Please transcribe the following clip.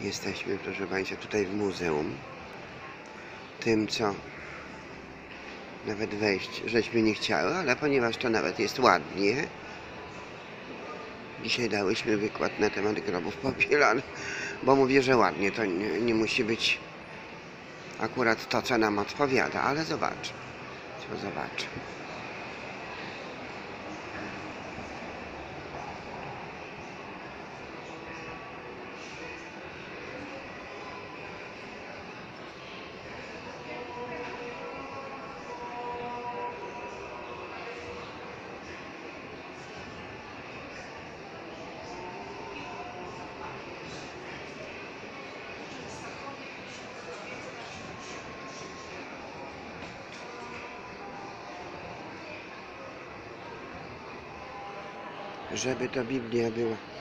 Jesteśmy, proszę Państwa, tutaj w muzeum. Tym, co nawet wejść żeśmy nie chciały, ale ponieważ to nawet jest ładnie, dzisiaj dałyśmy wykład na temat grobów popielanych, bo mówię, że ładnie, to nie musi być akurat to, co nam odpowiada, ale zobaczmy, co zobaczę. Żeby to Biblia była